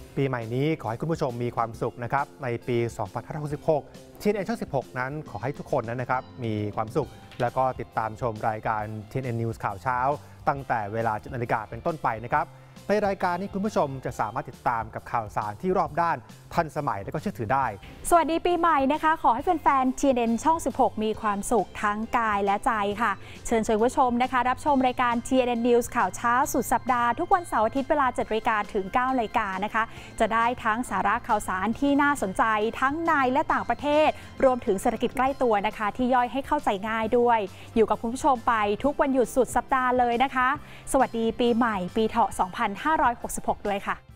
ปีใหม่นี้ขอให้คุณผู้ชมมีความสุขนะครับในปี 2566 TNN ช่อง 16 นั้นขอให้ทุกคนนั้นนะครับมีความสุขแล้วก็ติดตามชมรายการ TNN News ข่าวเช้าตั้งแต่เวลา 7 นาฬิกาเป็นต้นไปนะครับในรายการนี้คุณผู้ชมจะสามารถติดตามกับข่าวสารที่รอบด้านทันสมัยและก็เชื่อถือได้สวัสดีปีใหม่นะคะขอให้แฟนๆ TNN ช่อง 16 มีความสุขทั้งกายและใจค่ะเชิญชวนผู้ชมนะคะรับชมรายการ TNN News ข่าวเช้าสุดสัปดาห์ทุกวันเสาร์อาทิตย์เวลา 7 นาฬิกาถึง 9 นาฬิกานะคะจะได้ทั้งสาระข่าวสารที่น่าสนใจทั้งในและต่างประเทศรวมถึงเศรษฐกิจใกล้ตัวนะคะที่ย่อยให้เข้าใจง่ายด้วยอยู่กับคุณผู้ชมไปทุกวันหยุดสุดสัปดาห์เลยนะคะสวัสดีปีใหม่ปีเถาะ 2566 ด้วยค่ะ